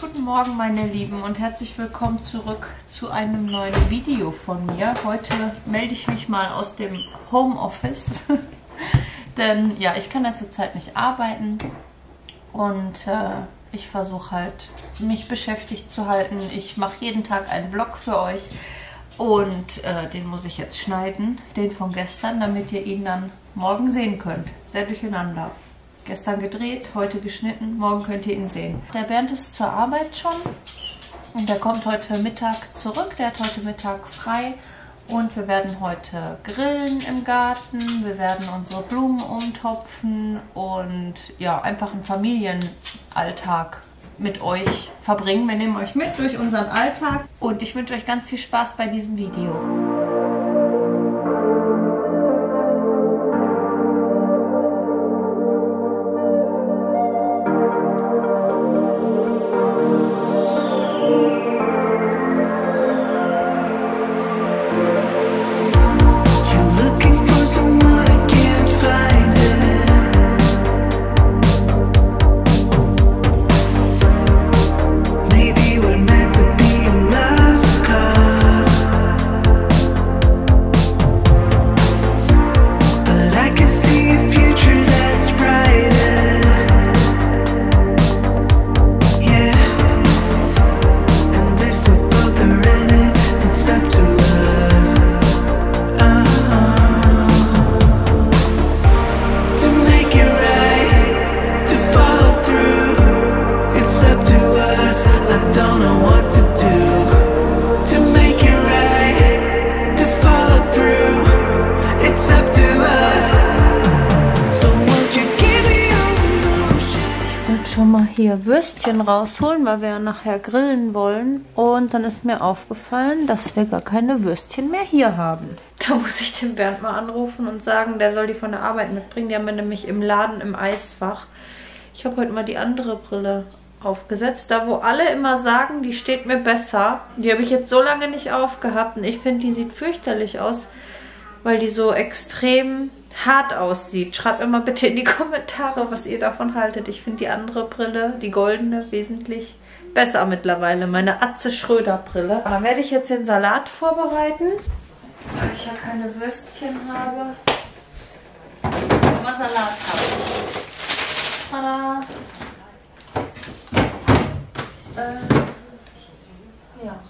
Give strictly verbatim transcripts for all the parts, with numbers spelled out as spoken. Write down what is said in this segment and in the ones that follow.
Guten Morgen, meine Lieben, und herzlich willkommen zurück zu einem neuen Video von mir. Heute melde ich mich mal aus dem Homeoffice, denn ja, ich kann ja zurzeit nicht arbeiten und äh, ich versuche halt, mich beschäftigt zu halten. Ich mache jeden Tag einen Vlog für euch und äh, den muss ich jetzt schneiden, den von gestern, damit ihr ihn dann morgen sehen könnt. Sehr durcheinander. Gestern gedreht, heute geschnitten, morgen könnt ihr ihn sehen. Der Bernd ist zur Arbeit schon und der kommt heute Mittag zurück. Der hat heute Mittag frei und wir werden heute grillen im Garten. Wir werden unsere Blumen umtopfen und ja, einfach einen Familienalltag mit euch verbringen. Wir nehmen euch mit durch unseren Alltag und ich wünsche euch ganz viel Spaß bei diesem Video. Hier Würstchen rausholen, weil wir ja nachher grillen wollen. Und dann ist mir aufgefallen, dass wir gar keine Würstchen mehr hier haben. Da muss ich den Bernd mal anrufen und sagen, der soll die von der Arbeit mitbringen. Die haben wir nämlich im Laden im Eisfach. Ich habe heute mal die andere Brille aufgesetzt. Da, wo alle immer sagen, die steht mir besser. Die habe ich jetzt so lange nicht aufgehabt. Und ich finde, die sieht fürchterlich aus, weil die so extrem hart aussieht. Schreibt mir mal bitte in die Kommentare, was ihr davon haltet. Ich finde die andere Brille, die goldene, wesentlich besser mittlerweile. Meine Atze Schröder Brille. Dann werde ich jetzt den Salat vorbereiten, weil ich ja keine Würstchen habe. Aber Salat habe ich. Tada! Äh, ja.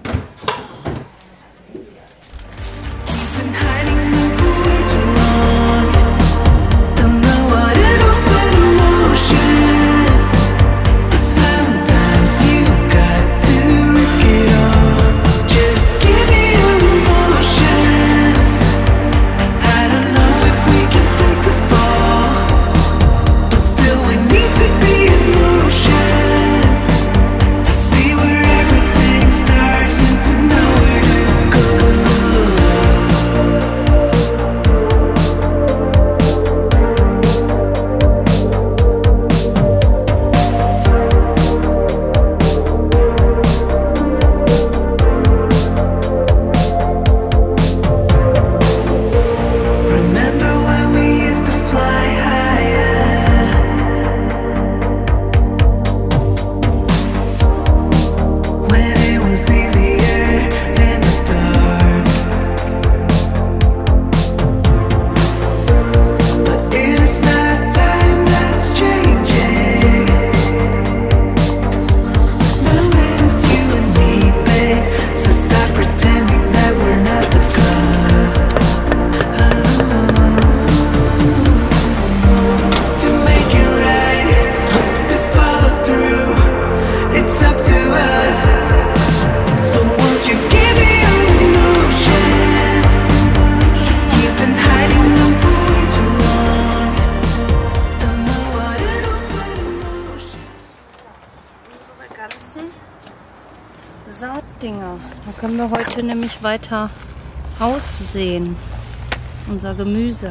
Saatdinger. Da können wir heute nämlich weiter aussehen. Unser Gemüse.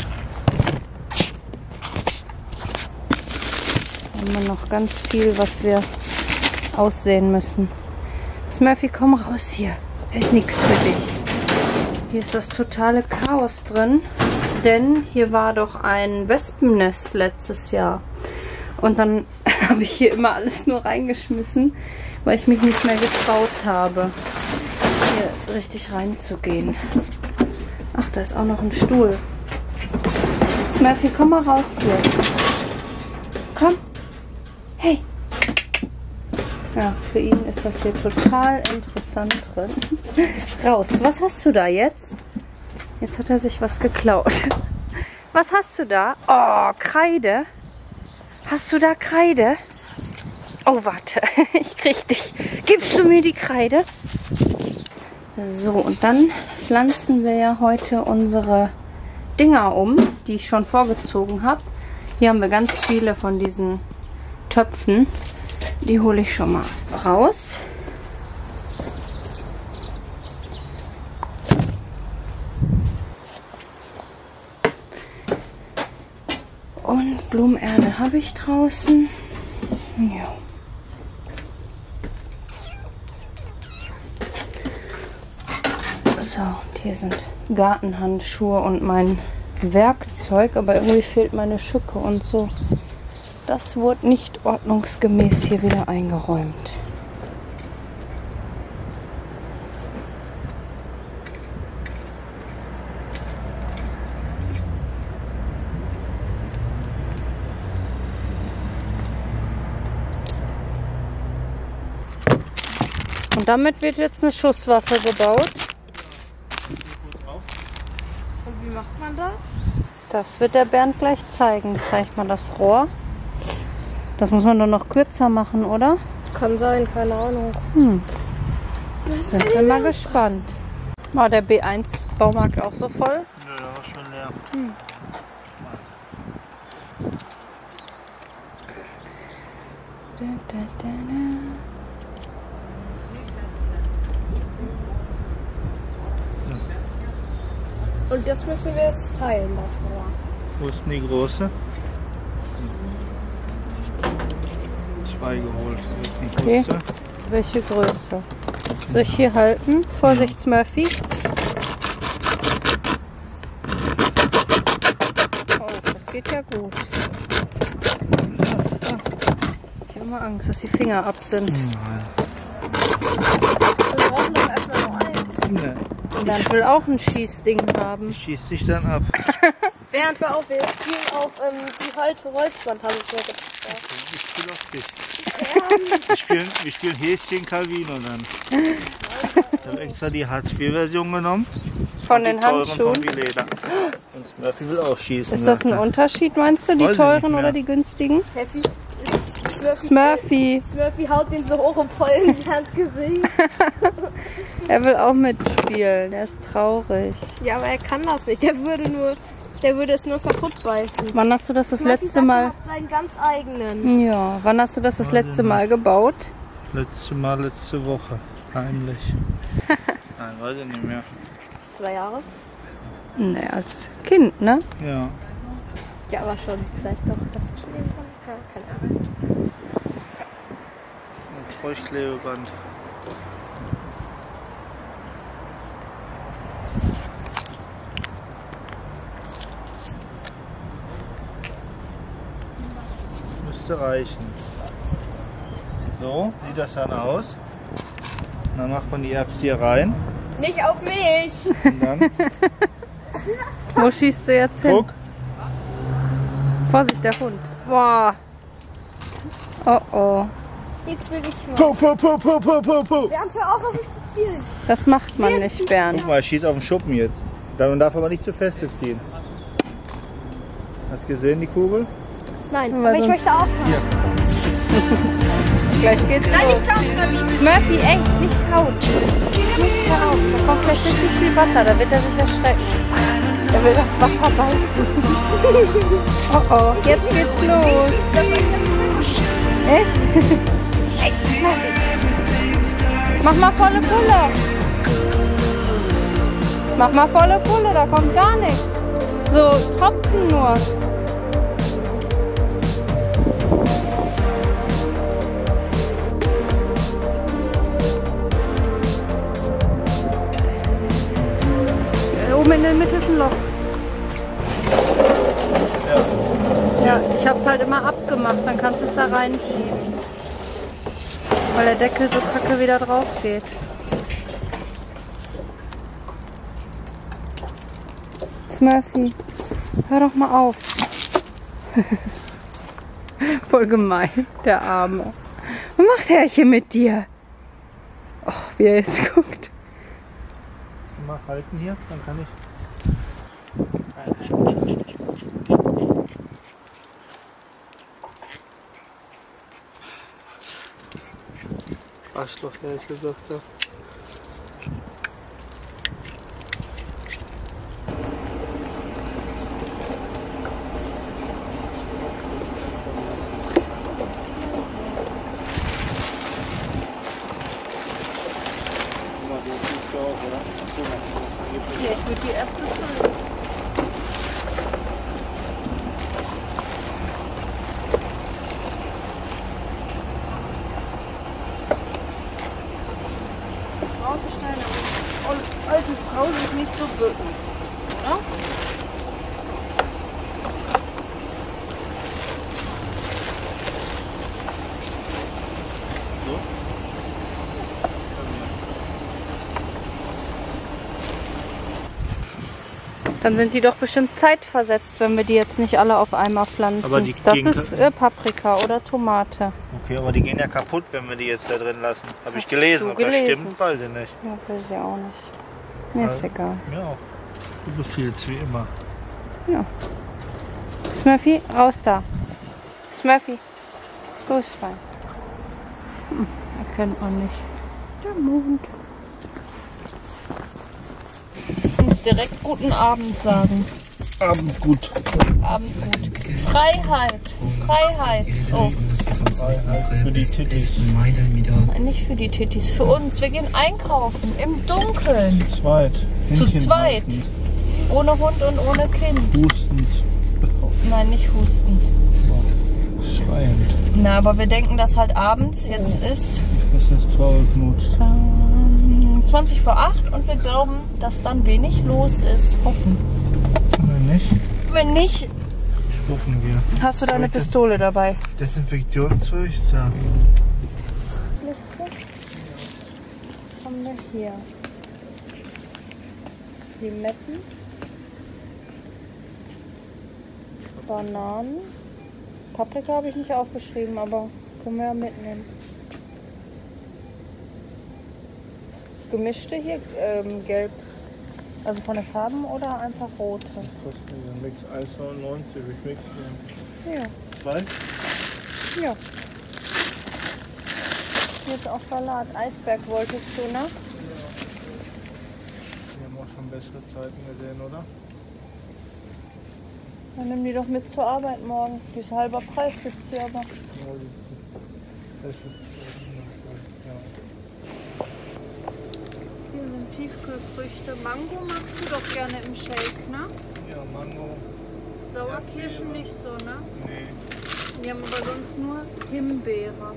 Da haben wir noch ganz viel, was wir aussehen müssen. Smurfy, komm raus hier. Hier ist nichts für dich. Hier ist das totale Chaos drin, denn hier war doch ein Wespennest letztes Jahr. Und dann habe ich hier immer alles nur reingeschmissen. weil ich mich nicht mehr getraut habe, hier richtig reinzugehen. Ach, da ist auch noch ein Stuhl. Smurfy, komm mal raus hier. Komm. Hey. Ja, für ihn ist das hier total interessant drin. Raus. Was hast du da jetzt? Jetzt hat er sich was geklaut. Was hast du da? Oh, Kreide. Hast du da Kreide? Oh, warte. Ich krieg dich. Gibst du mir die Kreide? So, und dann pflanzen wir ja heute unsere Dinger um, die ich schon vorgezogen habe. Hier haben wir ganz viele von diesen Töpfen. Die hole ich schon mal raus. Und Blumenerde habe ich draußen. Ja. So, und hier sind Gartenhandschuhe und mein Werkzeug, aber irgendwie fehlt meine Schücke und so. Das wurde nicht ordnungsgemäß hier wieder eingeräumt. Und damit wird jetzt eine Schusswaffe gebaut. Und wie macht man das? Das wird der Bernd gleich zeigen. Zeig mal das Rohr. Das muss man nur noch kürzer machen, oder? Kann sein, keine Ahnung. Hm. Sind wir mal gespannt. War der B eins Baumarkt auch so voll? Nö, der war schon leer. Hm. Da, da, da, da. Und das müssen wir jetzt teilen, das Rohr. Wo ist denn die große? Zwei geholt. Wo ist die Okay. größte? Welche Größe? Soll ich hier halten? Vorsicht, Smurfy. Oh, das geht ja gut. Ich habe immer Angst, dass die Finger ab sind. Nein. Wir brauchen doch erstmal nur eins. Nee. Und dann will auch ein Schießding haben. Die schießt sich dann ab. Während wir auch, wir spielen auf ähm, die Halte Holzwand, habe ich mir gedacht. Ich spiele auf dich. Wir spielen, wir spielen Häschen Calvino dann. Ich habe extra die Hartz-vier-Version genommen. Von und den die teuren Handschuhen. von Vileda. Und Smurfy will auch schießen. Ist das ein sagt er. Unterschied, meinst du? Die Weiß ich teuren nicht mehr. oder die günstigen? Happy. Smurfy. Smurfy. Smurfy haut den so hoch und voll in die Hand Gesicht. Er will auch mitspielen. Er ist traurig. Ja, aber er kann das nicht. Der würde nur, der würde es nur kaputt beißen. Wann hast du das das Smurfy letzte sagt, er Mal? hat seinen ganz eigenen. Ja, wann hast du das das Weiß ich letzte Mal gebaut? Letzte Mal, letzte Woche. Heimlich. Nein, weiß ich nicht mehr. Zwei Jahre? Ne, als Kind, ne? Ja. Ja, aber schon. Vielleicht doch dazwischen nehmen kann. Ja, keine Ahnung. Und Feuchtklebeband. Müsste reichen. So sieht das dann aus. Und dann macht man die Erbsen hier rein. Nicht auf mich! Und dann Wo schießt du jetzt hin? guck. Vorsicht, der Hund. Boah. Oh oh. Jetzt will ich mal. Puh, puh, puh, puh, puh, puh, puh. Wir haben für auch auf mich zu zielen. Das macht man nicht, Bernd. Guck mal, ich schieße auf den Schuppen jetzt. Man darf aber nicht zu feste ziehen. Hast du gesehen, die Kugel? Nein, Aber aber ich sonst- möchte aufhören. Gleich geht's Nein, los. nicht aufhören! Murphy, ey, nicht kaut. Nicht hör auf. Da kommt gleich richtig viel Wasser. Da wird er sich erschrecken. Er will das Wasser beißen. Oh oh, jetzt geht's los. Echt? Mach mal volle Pulle. Mach mal volle Pulle, da kommt gar nichts. So, Tropfen nur. Oben in der Mitte ist ein Loch. Ja. Ja, ich hab's halt immer abgemacht, dann kannst du es da reinschieben. weil der Deckel so kacke wieder drauf geht. Smurfy, hör doch mal auf. Voll gemein, der Arme. Was macht er hier mit dir? Och, wie er jetzt guckt. Mal halten hier, dann kann ich. Arschloch, ehrlich gesagt, ja. Ja, ich würde die erst bezahlen. Braunsteine, aber alte Frau sich nicht so bücken, oder? Dann sind die doch bestimmt zeitversetzt, wenn wir die jetzt nicht alle auf einmal pflanzen. Aber die das gehen ist äh, Paprika oder Tomate. Okay, aber die gehen ja kaputt, wenn wir die jetzt da drin lassen. Habe ich Hast gelesen. du Ob das gelesen? stimmt, weiß ich nicht. Ja, weiß ich auch nicht. Mir ist Also, egal. Ja, auch. Du befiehlst wie immer. Ja. Smurfy, raus da. Smurfy, so ist fein. Hm, erkennt man nicht. Der Mond. Ich muss direkt guten Abend sagen. Abend gut. Abend gut. Freiheit. Freiheit. Oh, Für die Tittis. nein, nicht für die Tittis. Für uns. Wir gehen einkaufen. Im Dunkeln. Zweit. Zu Händchen zweit. halten. Ohne Hund und ohne Kind. Hustend. Nein, nicht husten. Schreiend. Na, aber wir denken, dass halt abends jetzt ist Das ist traurig knutscht. ähm, zwanzig vor acht und wir glauben, dass dann wenig los ist. Hoffen. Wenn nicht, Wenn nicht, spucken wir. hast du deine Pistole dabei. Desinfektionszeug, ja. Liste? Haben wir hier. Limetten. Bananen. Paprika habe ich nicht aufgeschrieben, aber können wir ja mitnehmen. Gemischte hier, ähm, gelb. Also von den Farben oder einfach rote? Kostet dieser Mix eins neunundneunzig. Ich mix den. Ja. Zwei? Ja. Hier ist auch Salat. Eisberg wolltest du, ne? Wir haben auch schon bessere Zeiten gesehen, oder? Dann nimm die doch mit zur Arbeit morgen. Die ist halber Preis, gibt's hier aber. Ja, das ist, ja. Hier sind Tiefkühlfrüchte. Mango magst du doch gerne im Shake, ne? Ja, Mango. Sauerkirschen nicht so, ne? Nee. Wir haben aber sonst nur Himbeere.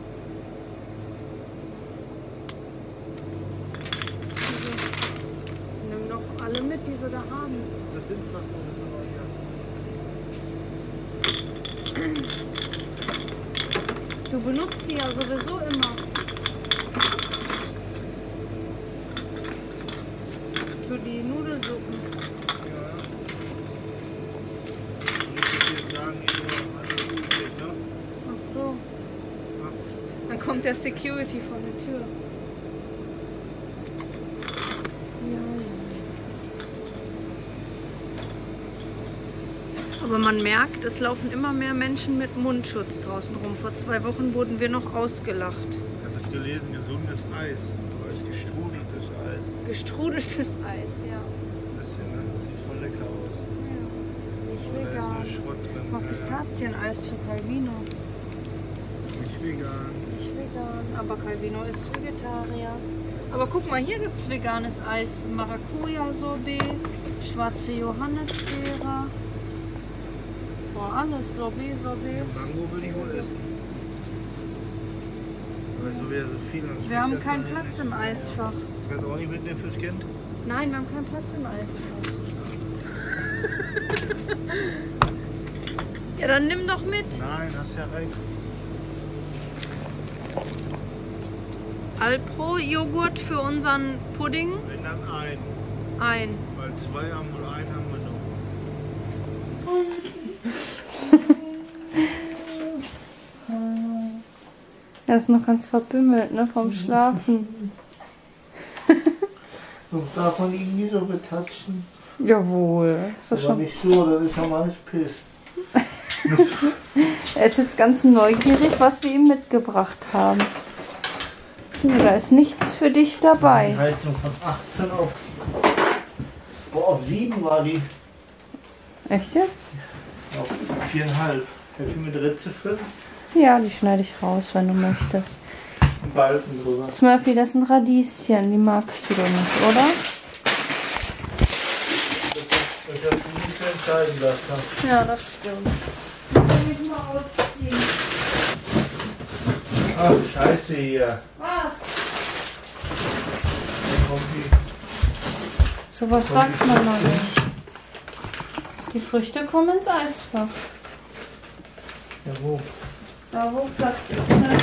Nimm doch alle mit, die sie da haben. Das sind fast noch ein bisschen neu hier. Du benutzt die ja sowieso immer. Für die Nudelsuppen. Ja. Nicht so viel sagen, immer alles üblich, ne? Ach so. Dann kommt der Security vor der Tür. Ja, ja. Aber man merkt, es laufen immer mehr Menschen mit Mundschutz draußen rum. Vor zwei Wochen wurden wir noch ausgelacht. Ich habe es gelesen, gesundes Eis. Aber es ist gestrudeltes Eis. Gestrudeltes Eis, ja. Ein bisschen, ne? Das sieht voll lecker aus. Nicht Aber da ist vegan. nur Schrott drin. Noch Pistazieneis für Calvino. Nicht vegan. Nicht vegan, aber Calvino ist Vegetarier. Aber guck mal, hier gibt es veganes Eis. Maracuja-Sorbet, schwarze Johannisbeere. Boah, alles Sorbet, Sorbet. Mango würde ich wohl essen. Aber so wäre so viel. dann Wir schmeckt haben das keinen dann Platz nicht. im Eisfach. Kannst du auch nicht mitnehmen fürs Kind? Nein, wir haben keinen Platz im Eisfach. Ja, dann nimm doch mit. Nein, hast ja recht. Alpro-Joghurt für unseren Pudding? Wenn dann ein. Ein. Weil zwei haben wir, einen haben wir noch. Er ist noch ganz verbümmelt, ne, vom Schlafen. Sonst darf man ihn nie so betatschen. Jawohl. Ist das Aber schon... nicht so, dann ist er meist piss. Er ist jetzt ganz neugierig, was wir ihm mitgebracht haben. Oh, da ist nichts für dich Die dabei. Heizung von achtzehn auf, oh, auf sieben war die. Echt jetzt? Auf viereinhalb. Hätte ich mit Ritze fünf. Ja, die schneide ich raus, wenn du möchtest. Balken drüber. Smurfy, das sind Radieschen. Die magst du doch nicht, oder? Ich habe nicht zu entscheiden lassen. Ja, das stimmt. Kann ich mal ausziehen. Ach, scheiße hier. Was? Dann kommt die. So was sagt man noch nicht. Die Früchte kommen ins Eisfach. Ja, wo? Da wo Platz ist. Ne?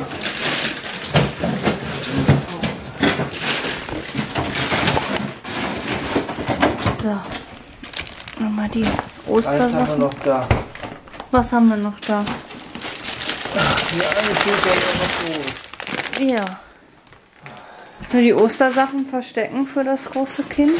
So. Nochmal die Eins haben wir Ostersachen. noch da. Was haben wir noch da? Die eine steht ja noch so. Ja. Nur die Ostersachen verstecken für das große Kind.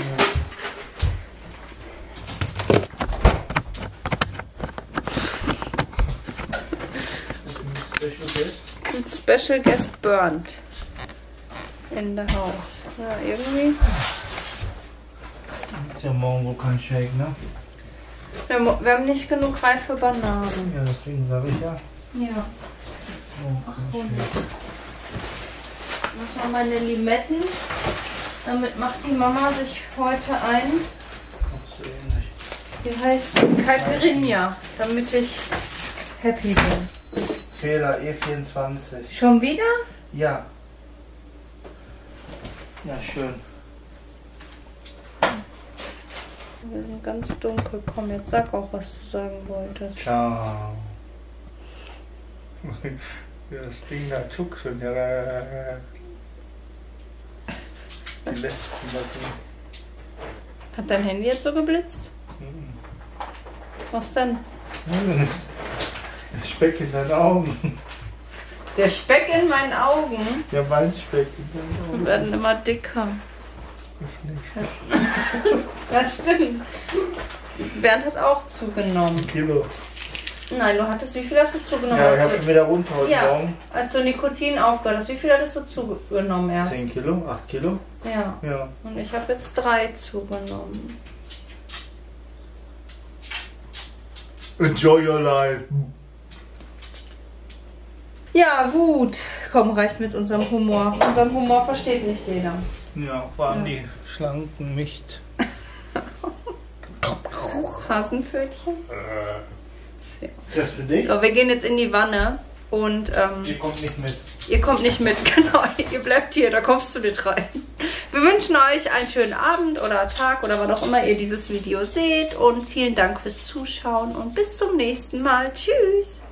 Ein Special Guest burnt. In the house. Ja, irgendwie. Ist ja morgen wohl kein Shake, ne? Wir, mo- wir haben nicht genug reife Bananen. Ja, deswegen sage ich ja. Ja. Oh, kein Shake. Das waren meine Limetten. Damit macht die Mama sich heute ein. Ach, so ähnlich. Die heißt Caipirinha, damit ich happy bin. Fehler E vierundzwanzig. Schon wieder? Ja. Ja, schön. Wir sind ganz dunkel. Komm, jetzt sag auch, was du sagen wolltest. Ciao. Das Ding da zuckt schon. Ja. Die letzten Sachen. Hat dein Handy jetzt so geblitzt? Was denn? Das Speck in deinen Augen. Der Speck in meinen Augen. Der Weißspeck in deinen Wir Augen. werden immer dicker. Ich nicht. Das stimmt. Bernd hat auch zugenommen. Ein Kilo. Nein, du hattest, wie viel hast du zugenommen? Ja, ich als habe du- schon wieder runter heute ja, Morgen. als du Nikotin aufgehört hast, wie viel hattest du zugenommen erst? zehn Kilo, acht Kilo. Ja. Ja. Und ich habe jetzt drei zugenommen. Enjoy your life. Ja, gut. Komm, reicht mit unserem Humor. Unseren Humor versteht nicht jeder. Ja, vor allem die Schlanken nicht. Hasenpfötchen. Äh, ist das für dich? So, wir gehen jetzt in die Wanne und ähm, Die kommt nicht mit. ihr kommt nicht mit, genau. Ihr bleibt hier, da kommst du nicht rein. Wir wünschen euch einen schönen Abend oder Tag oder wann auch immer ihr dieses Video seht und vielen Dank fürs Zuschauen und bis zum nächsten Mal. Tschüss!